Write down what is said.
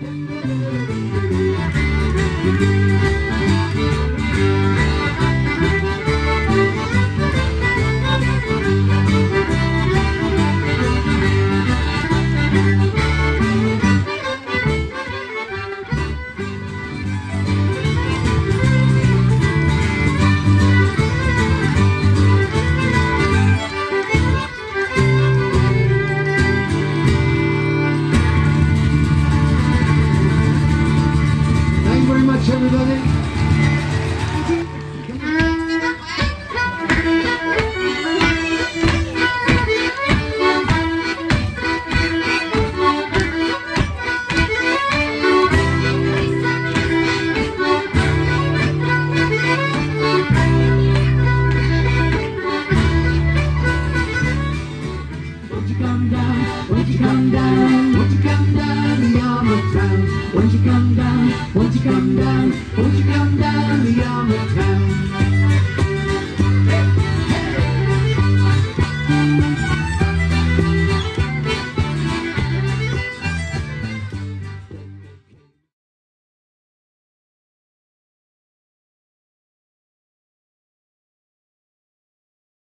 Everybody. Won't you come down? Won't you come down? Won't you come down the arm of town? Won't you come down? Won't you come